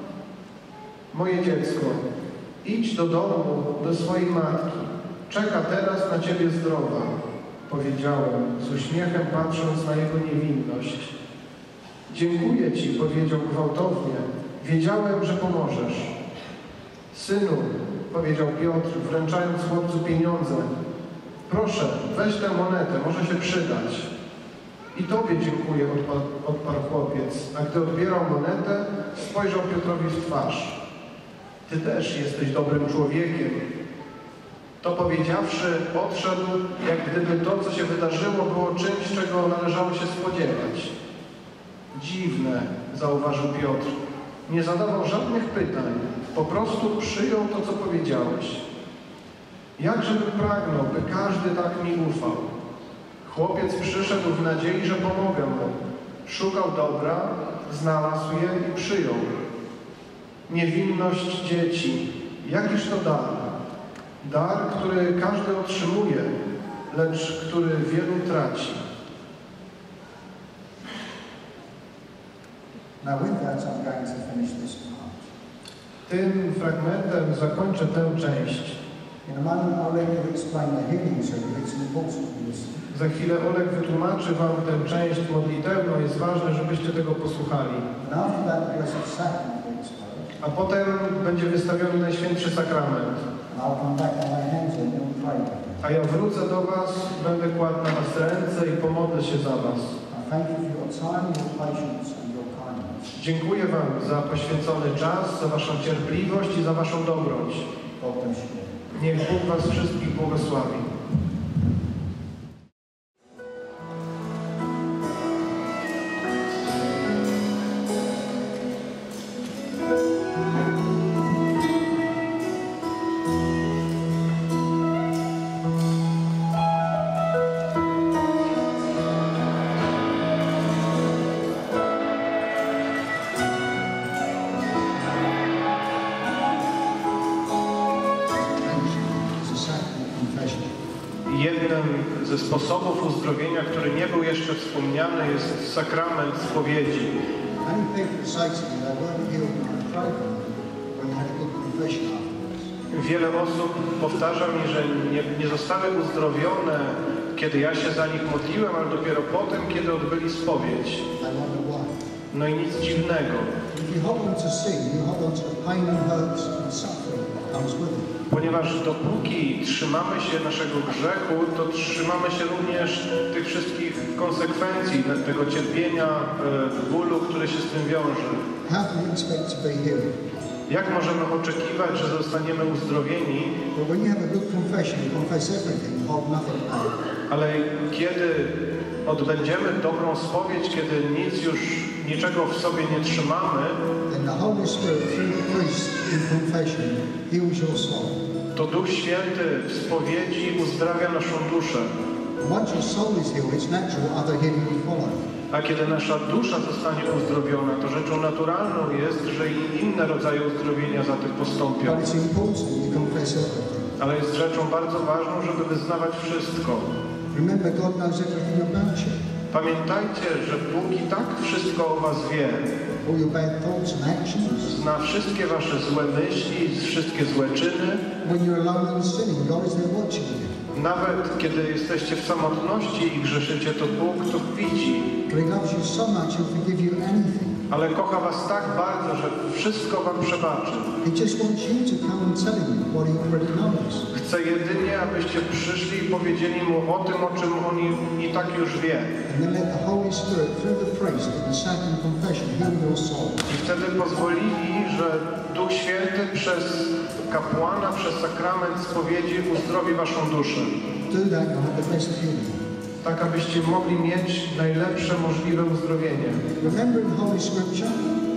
Moje dziecko, idź do domu, do swojej matki. Czeka teraz na Ciebie zdrowa, powiedziałem, z uśmiechem patrząc na jego niewinność. Dziękuję Ci, powiedział gwałtownie. Wiedziałem, że pomożesz. Synu, powiedział Piotr, wręczając chłopcu pieniądze. Proszę, weź tę monetę, może się przydać. I Tobie dziękuję, odparł, odparł chłopiec, a gdy odbierał monetę, spojrzał Piotrowi w twarz. Ty też jesteś dobrym człowiekiem. To powiedziawszy, odszedł, jak gdyby to, co się wydarzyło, było czymś, czego należało się spodziewać. Dziwne, zauważył Piotr. Nie zadawał żadnych pytań, po prostu przyjął to, co powiedziałeś. Jakżeby pragnął, by każdy tak mi ufał. Chłopiec przyszedł w nadziei, że pomogę mu. Szukał dobra, znalazł je i przyjął. Niewinność dzieci, jakiż to dar? Dar, który każdy otrzymuje, lecz który wielu traci. Now with that, I'm going to finish this part. Tym fragmentem zakończę tę część. In a moment, I'll let you explain the healing circle. It's important for this. Za chwilę Oleg wytłumaczy wam tę część modlitewną. Jest ważne, żebyście tego posłuchali. And after that, the Blessed Sacrament will explode. A potem będzie wystawiony Najświętszy Sakrament. And I'll come back on my hands and you'll pray with me. A ja wrócę do was, będę kładł na was ręce i pomodlę się za was. I thank you for your time, your patience and your Dziękuję Wam za poświęcony czas, za Waszą cierpliwość i za Waszą dobroć. Potem się. Niech Bóg Was wszystkich błogosławi. Jednym ze sposobów uzdrowienia, który nie był jeszcze wspomniany, jest sakrament spowiedzi. Many people say to me they weren't healed when I prayed for them when they had a good confession afterwards. Wiele osób powtarza mi, że nie, nie zostały uzdrowione, kiedy ja się za nich modliłem, ale dopiero potem, kiedy odbyli spowiedź. They wonder why. No i nic dziwnego, If you hold on to sin, you hold on to the pain and hurts and suffering that comes with it. ponieważ dopóki trzymamy się naszego grzechu, to trzymamy się również tych wszystkich konsekwencji, tego cierpienia, e, bólu, który się z tym wiąże. How can you expect to be healed? Jak możemy oczekiwać, że zostaniemy uzdrowieni, Well, when you have a good confession, you confess everything, hold nothing back. ale kiedy odbędziemy dobrą spowiedź, kiedy nic już, niczego w sobie nie trzymamy, Then the Holy Spirit, through the priest in confession, heals your soul. to Duch Święty w spowiedzi uzdrawia naszą duszę. Once your soul is healed, it's natural other healing will follow. A kiedy nasza dusza zostanie uzdrowiona, to rzeczą naturalną jest, że i inne rodzaje uzdrowienia za tym postąpią. But it's important you confess everything. Ale jest rzeczą bardzo ważną, żeby wyznawać wszystko. Remember, God knows everything about you. Pamiętajcie, że Bóg i tak wszystko o was wie. All your bad thoughts and actions. Zna wszystkie wasze złe myśli, wszystkie złe czyny. When you're alone and sinning, God is there watching you. Nawet kiedy jesteście w samotności i grzeszycie, to Bóg to widzi. But He loves you so much, He'll forgive you anything. Ale kocha was tak bardzo, że wszystko wam przebaczy. He just wants you to come and tell Him what He already knows. Chce jedynie, abyście przyszli i powiedzieli Mu o tym, o czym On i tak już wie. And then let the Holy Spirit, through the priest in the sacrament confession, heal your soul. I wtedy pozwolili, że Duch Święty przez kapłana, przez sakrament spowiedzi uzdrowi waszą duszę. Do that, you'll have the best healing. Tak, abyście mogli mieć najlepsze możliwe uzdrowienie. Remember in Holy Scripture,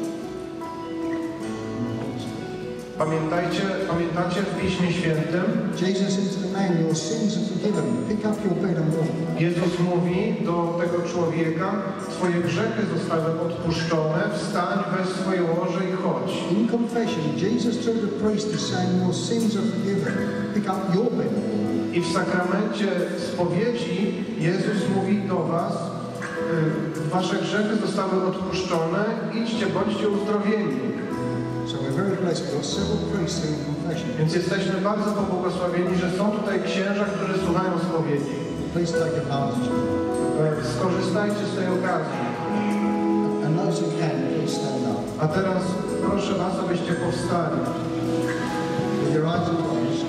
Pamiętajcie, pamiętacie w Piśmie Świętym, Jesus said to the man, your sins are forgiven. Pick up your bed and walk. Jezus mówi do tego człowieka, twoje grzechy zostały odpuszczone, wstań, weź swoje łoże i chodź. In confession, Jesus through the priest is saying, your sins are forgiven. Pick up your bed and walk. I w sakramencie spowiedzi Jezus mówi do was, y, wasze grzechy zostały odpuszczone, idźcie, bądźcie uzdrowieni. So we're very blessed. We've got several priests here in confession. Więc jesteśmy bardzo pobłogosławieni, że są tutaj księża, którzy słuchają spowiedzi. Please take advantage of it. E, Skorzystajcie z tej okazji. And those who can, please stand up. A teraz proszę was, abyście powstali With your eyes closed,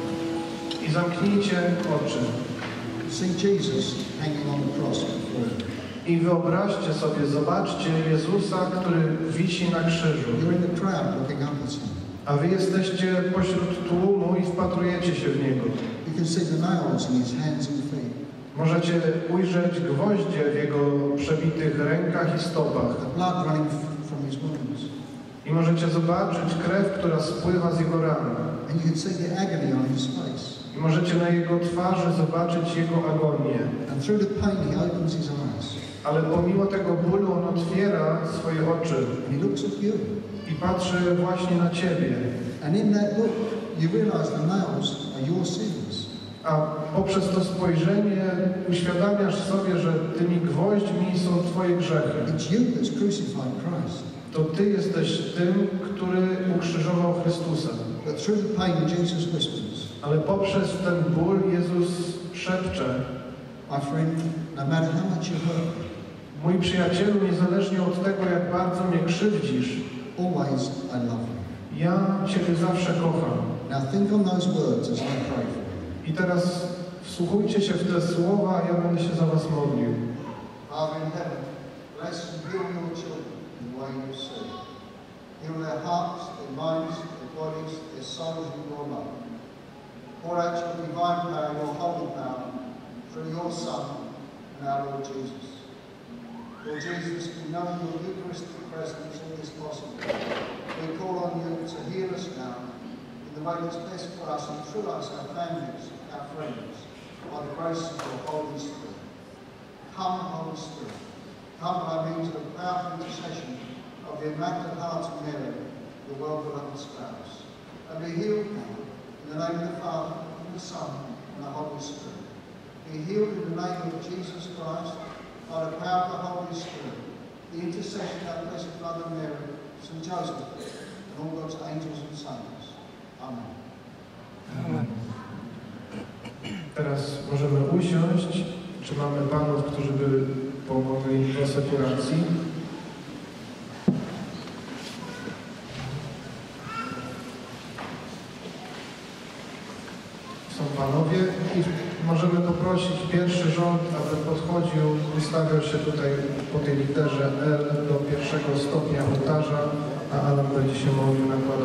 i zamknijcie oczy. see Jesus hanging on the cross before you. I wyobraźcie sobie, zobaczcie Jezusa, który wisi na krzyżu. You're in the crowd looking up at Him. A wy jesteście pośród tłumu i wpatrujecie się w Niego. You can see the nails in His hands and feet. Możecie ujrzeć gwoździe w Jego przebitych rękach i stopach. The blood running from His wounds. I możecie zobaczyć krew, która spływa z Jego ran. And you can see the agony on His face. I możecie na Jego twarzy zobaczyć Jego agonię. And through the pain, He opens His eyes. Ale pomimo tego bólu On otwiera swoje oczy And He looks at you. i patrzy właśnie na Ciebie. And in that look, you realize the nails are your sins. A poprzez to spojrzenie uświadamiasz sobie, że tymi gwoźdźmi są Twoje grzechy. It's you that's crucified Christ. To Ty jesteś tym, który ukrzyżował Chrystusa. But through the pain, Jesus whispers, Ale poprzez ten ból Jezus szepcze: my friend, no matter how much you hurt, mój przyjacielu, niezależnie od tego, jak bardzo mnie krzywdzisz, always I love you. ja Ciebie zawsze kocham. Now think on those words as I pray for you. I teraz wsłuchujcie się w te słowa, a ja będę się za was modlił. Father in heaven, bless and heal your children. in the way you see. Heal their hearts, their minds, their bodies, their souls in your love. Pour out your divine power, your holy power, through your Son and our Lord Jesus. Lord Jesus, we know your Eucharistic presence all is possible. We call on you to heal us now in the way that's best for us and through us, our families, our friends, by the grace of your Holy Spirit. Come, Holy Spirit. Come by means of the powerful intercession of the Immaculate Heart of Mary, your well-beloved spouse. And be healed now in the name of the Father, and the Son, and the Holy Spirit. Be healed in the name of Jesus Christ, by the power of the Holy Spirit, the intercession of our Blessed Mother Mary, Saint Joseph, and all God's angels and saints. Amen. Amen. Teraz możemy usiąść. Czy mamy panów, którzy by pomogli w sekuracji? Są panowie i możemy poprosić pierwszy rząd, aby podchodził, ustawiał się tutaj po tej literze L do pierwszego stopnia ołtarza, a Adam będzie się modlił nakładał